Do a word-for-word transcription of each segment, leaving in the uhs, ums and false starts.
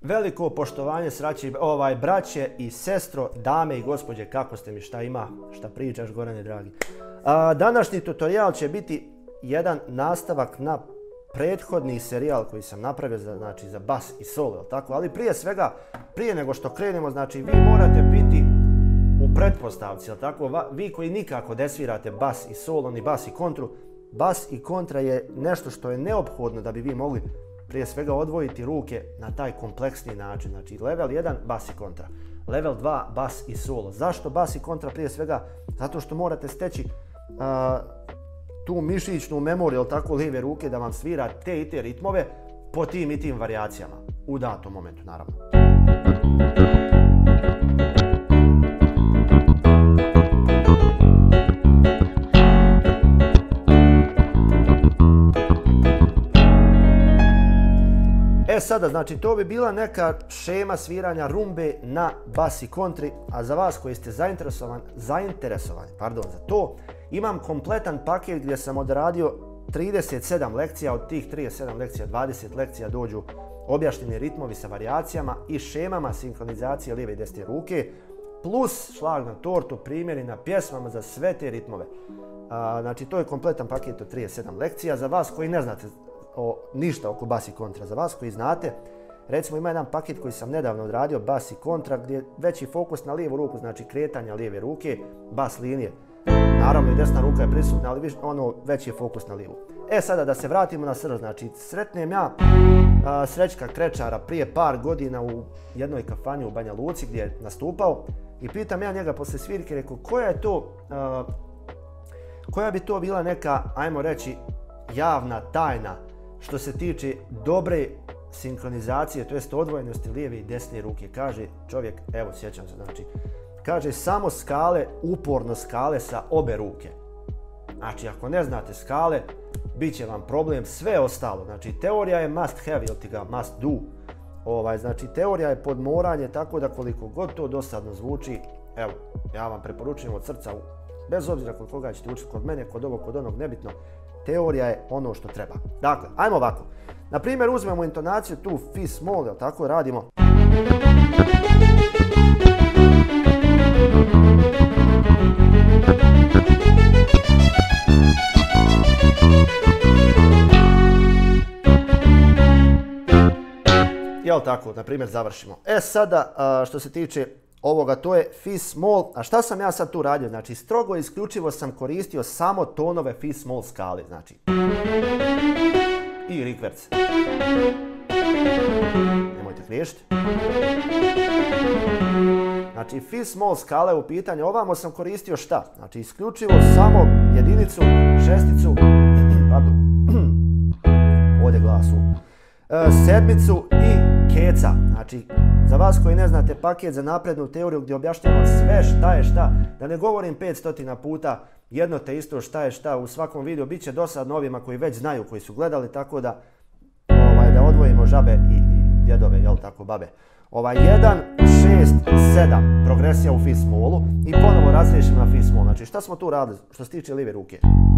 Veliko poštovanje sraći, ovaj, braće i sestro, dame i gospođe, kako ste mi, šta ima, šta pričaš, Gorane dragi. A, današnji tutorial će biti jedan nastavak na prethodni serijal koji sam napravio za, znači, za bas i solo, tako? Ali prije svega, prije nego što krenemo, znači vi morate biti u pretpostavci, tako? Vi koji nikako ne svirate bas i solo, ni bas i kontru, bas i kontra je nešto što je neophodno da bi vi mogli prije svega odvojiti ruke na taj kompleksni način. Znači level jedan bas i kontra, level dva bas i solo. Zašto bas i kontra prije svega? Zato što morate steći a, tu mišićnu memoriju, ili tako, lijeve ruke da vam svira te i te ritmove po tim i tim varijacijama. U datom momentu, naravno. E sada, znači to bi bila neka šema sviranja rumbe na bas i kontri, a za vas koji ste zainteresovani, zainteresovani pardon, za to, imam kompletan paket gdje sam odradio trideset sedam lekcija, od tih trideset sedam lekcija dvadeset lekcija dođu objašnjeni ritmovi sa varijacijama i šemama sinkronizacije lijeve i desne ruke, plus šlag na tortu, primjeri na pjesmama za sve te ritmove. A, znači to je kompletan paket od trideset sedam lekcija. Za vas koji ne znate o, ništa oko bas i kontra, za vas koji znate, recimo ima jedan paket koji sam nedavno odradio, bas i kontra, gdje je veći fokus na lijevu ruku, znači kretanja lijeve ruke, bas linije. Naravno i desna ruka je prisutna, ali viš, ono veći je fokus na lijevu. E sada da se vratimo na srž, znači sretnem ja a, Srećka Krečara prije par godina u jednoj kafani u Banja Luci gdje je nastupao i pitam ja njega posle svirke, rekao koja je to, a, koja bi to bila neka, ajmo reći, javna tajna što se tiče dobre sinkronizacije, to jest odvojenosti lijeve i desne ruke. Kaže čovjek, evo sjećam se, znači, kaže samo skale, uporno skale sa obe ruke. Znači ako ne znate skale, bit će vam problem sve ostalo. Znači teorija je must have, ili ti ga must do. Ovaj, znači teorija je podmoranje, tako da koliko god to dosadno zvuči, evo, ja vam preporučujem od srca, bez obzira kod koga ćete učiti, kod mene, kod ovog, kod onog, nebitno, teorija je ono što treba. Dakle, ajmo ovako. Na primjer, uzmemo intonaciju tu fi small, jel tako, radimo. Jel tako, na primjer, završimo. E sada, što se tiče ovoga, to je fi small. A šta sam ja sad tu radio? Znači, strogo isključivo sam koristio samo tonove fi small skale, znači. I rikverc. Nemojte griješiti. Znači, fi small skala je u pitanju. Ovamo sam koristio šta? Znači, isključivo samo jedinicu, šesticu, pardon, ovdje glasu, sedmicu i keca. Znači, za vas koji ne znate paket za naprednu teoriju gdje objašnjavam sve šta je šta, da ne govorim petsto puta jedno te isto šta je šta u svakom videu, bit će dosadno ovima koji već znaju, koji su gledali, tako da ovaj, da odvojimo žabe i, i djedove, jel tako, babe. Ovaj, jedan, šest, sedam, progresija u fi smallu i ponovo razriješimo na fi small. Znači, šta smo tu radili što se tiče lijeve ruke?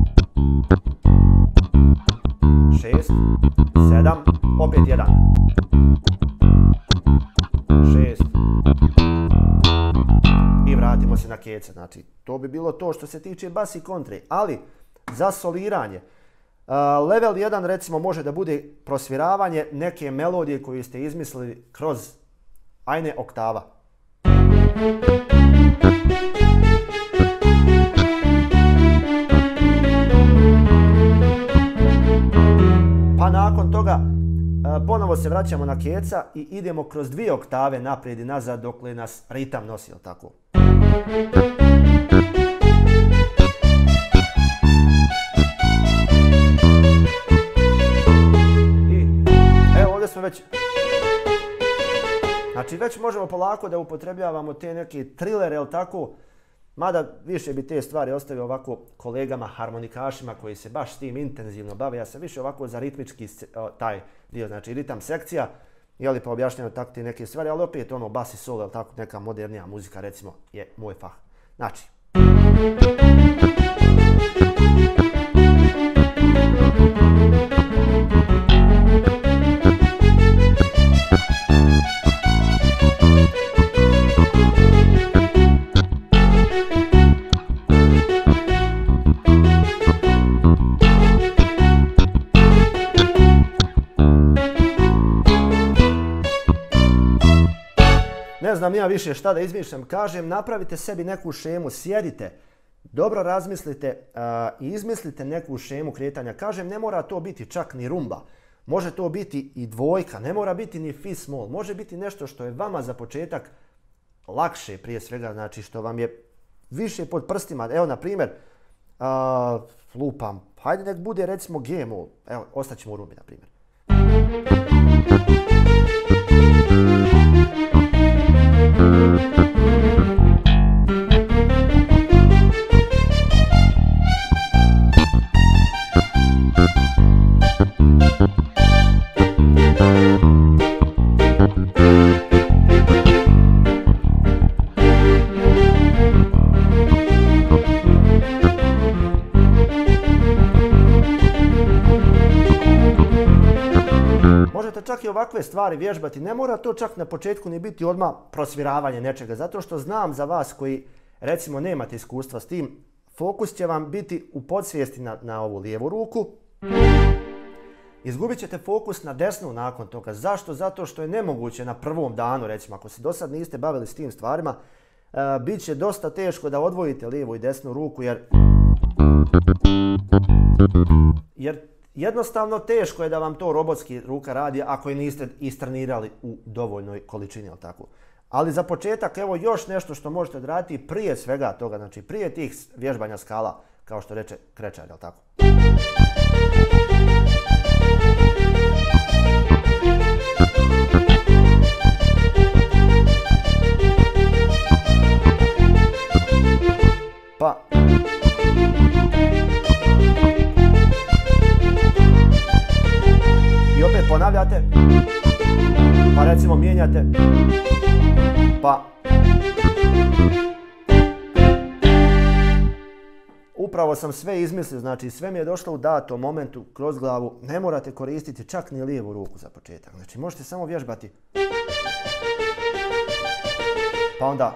šest, sedam, opet jedan. šest. I vratimo se na kece. Znači, to bi bilo to što se tiče bas i kontre. Ali, za soliranje, uh, level jedan recimo može da bude prosviravanje neke melodije koju ste izmislili kroz ajne oktava. Pa nakon toga ponovo se vraćamo na keca i idemo kroz dvije oktave naprijed i nazad dokle nas ritam nosi, jel tako? I evo ovdje smo već... Znači već možemo polako da upotrebljavamo te neke trilere, jel tako? Mada više bi te stvari ostavio ovako kolegama harmonikašima koji se baš s tim intenzivno bave. Ja sam više ovako za ritmički taj dio, znači ritam sekcija, jeli pa objašnjeno tako ti neke stvari, ali opet ono bas i solo, jel tako, neka modernija muzika recimo je moj fah. Znači. ne znam ja više šta da izmišljam, kažem napravite sebi neku šemu, sjedite, dobro razmislite uh, i izmislite neku šemu kretanja. Kažem, ne mora to biti čak ni rumba, može to biti i dvojka, ne mora biti ni fist mol, može biti nešto što je vama za početak lakše prije svega, znači što vam je više pod prstima. Evo na primjer, uh, lupam, hajde nek bude recimo G mol, evo ostaćemo u rumbi na primjer. Možete čak i ovakve stvari vježbati, ne mora to čak na početku ni biti odmah prosviravanje nečega, zato što znam za vas koji recimo nemate iskustva s tim, fokus će vam biti u podsvijesti na, na ovu lijevu ruku. Izgubit ćete fokus na desnu nakon toga. Zašto? Zato što je nemoguće na prvom danu, recimo ako se do sad niste bavili s tim stvarima, uh, bit će dosta teško da odvojite lijevu i desnu ruku jer, jer jednostavno teško je da vam to robotski ruka radi ako je niste istrenirali u dovoljnoj količini, jel tako? Ali za početak, evo još nešto što možete odraditi prije svega toga, znači prije tih vježbanja skala, kao što reče Krečar, jel tako? Pa... I opet ponavljate, pa recimo mijenjate, pa upravo sam sve izmislio, znači sve mi je došlo u datom momentu kroz glavu, ne morate koristiti čak ni lijevu ruku za početak, znači možete samo vježbati, pa onda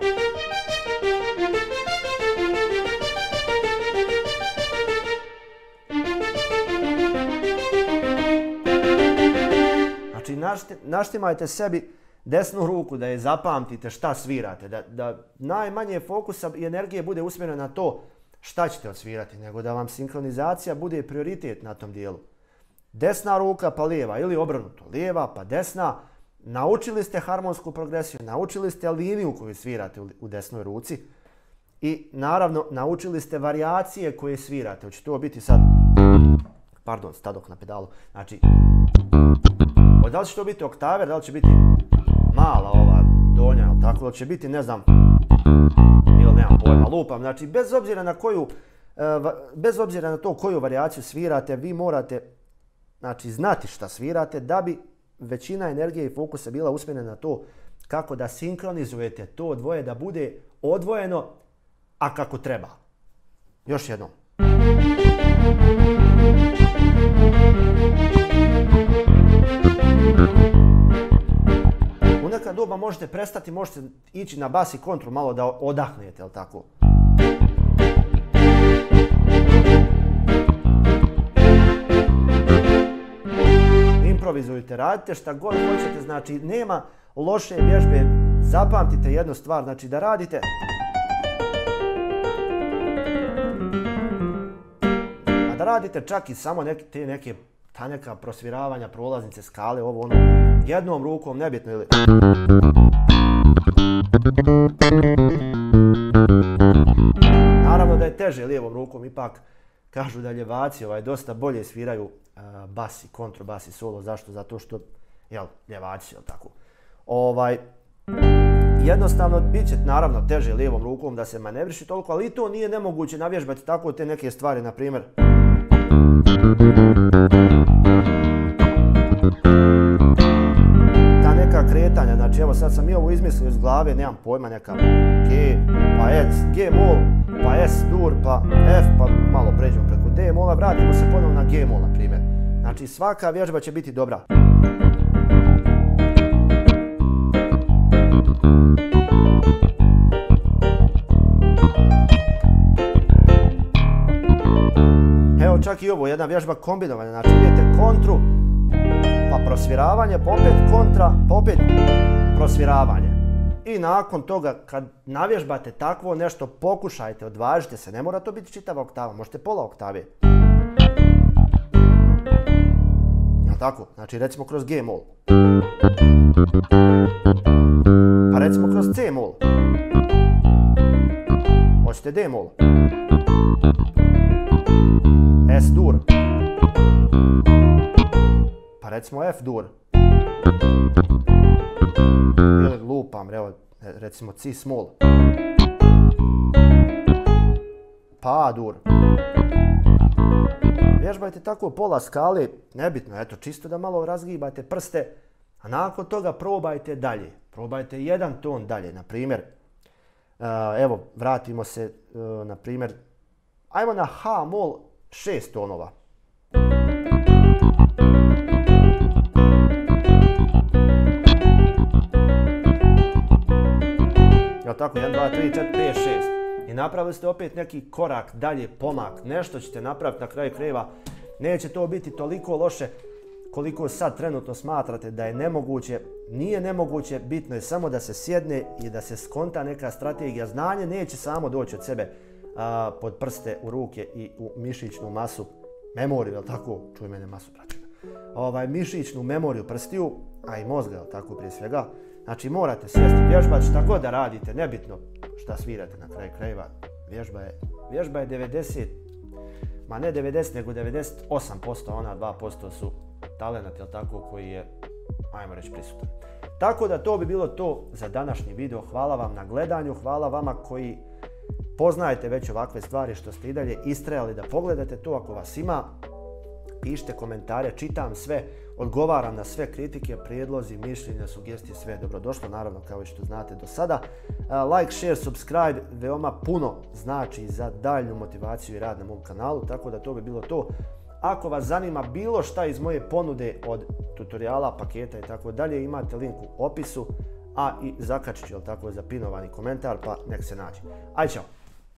Znači naštimajte sebi desnu ruku da je zapamtite šta svirate, da, da najmanje fokusa i energije bude usmjereno na to šta ćete odsvirati, nego da vam sinkronizacija bude prioritet na tom dijelu. Desna ruka pa lijeva ili obrnuto, lijeva pa desna, naučili ste harmonsku progresiju, naučili ste liniju koju svirate u desnoj ruci i naravno naučili ste varijacije koje svirate. Hoće to biti sad, pardon, stadok na pedalu, znači da li će to biti oktaver, da li će biti mala ova donja, tako da će biti, ne znam, ili nemam pojma, lupam. Znači, bez obzira na koju, bez obzira na to koju varijaciju svirate, vi morate, znači, znati šta svirate da bi većina energije i fokusa bila usmjerena na to kako da sinkronizujete to dvoje, da bude odvojeno, a kako treba. Još jednom. U neka doba možete prestati, možete ići na bas i kontru malo da odahnete, jel tako? Improvizujte, radite šta god hoćete, znači nema loše vježbe, zapamtite jednu stvar, znači da radite a da radite čak i samo neke, te neke ta neka prosviravanja, prolaznice, skale, ovo ono, jednom rukom, nebitno ili... Naravno da je teže lijevom rukom, ipak kažu da ljevaci ovaj, dosta bolje sviraju uh, bas i kontrabas i solo. Zašto? Zato što, jel, ljevaci, jel tako? Ovaj, jednostavno, bit će naravno teže lijevom rukom da se manevriši toliko, ali i to nije nemoguće navježbati tako te neke stvari, na primjer. Ta neka kretanja, znači evo sad sam i ovo izmislio iz glave, nemam pojma, neka G, pa S, G mol, pa S dur, pa F, pa malo pređemo preko D mola, vratimo se ponovno na G mol, na primjer. Znači svaka vježba će biti dobra. Evo čak i ovo, jedna vježba kombinovanja, znači idete kontru, pa prosviravanje, pa opet kontra, pa opet prosviravanje. I nakon toga, kad navježbate takvo nešto, pokušajte, odvažite se. Ne mora to biti čitava oktava, možete pola oktave. Jel' tako? Znači recimo kroz G mol. Pa recimo kroz C mol. Hoćete D mol. S dur. Pa recimo F dur. Ili lupam, evo, recimo C small. Pa A dur. Vježbajte tako pola skale, nebitno, eto, čisto da malo razgibate prste, a nakon toga probajte dalje. Probajte jedan ton dalje, na primjer, evo, vratimo se, na primjer, ajmo na H mol šest tonova. Jel' tako, jedan, dva, tri, četiri, pet, šest. I napravili ste opet neki korak dalje, pomak, nešto ćete napraviti na kraju krajeva. Neće to biti toliko loše koliko sad trenutno smatrate da je nemoguće. Nije nemoguće, bitno je samo da se sjedne i da se skonta neka strategija. Znanje neće samo doći od sebe a, pod prste, u ruke i u mišićnu masu. Memoriju, jel' tako? Čuj mene masu, praćena. Ovaj, mišićnu memoriju prstiju, a i mozga, jel' tako prije svega. Znači morate sjesti, vježbati šta god da radite, nebitno šta svirate na kraju krajeva. Vježba je, vježba je devedeset, ma ne devedeset, nego devedeset osam posto, ona dva posto su talenat, jel' tako, koji je, ajmo reći, prisutan. Tako da to bi bilo to za današnji video. Hvala vam na gledanju, hvala vama koji poznajete već ovakve stvari, što ste i dalje istrajali da pogledate to. Ako vas ima, pišite komentare, čitam sve, odgovaram na sve kritike, prijedlozi, mišljenja, sugestije, sve je dobrodošlo, naravno kao i što znate do sada. Like, share, subscribe, veoma puno znači za daljnju motivaciju i rad na mom kanalu, tako da to bi bilo to. Ako vas zanima bilo šta iz moje ponude od tutoriala, paketa i tako dalje, imate link u opisu, a i zakačit ću, jel' tako, zapinovani komentar, pa nek se nađe. Aj, čao!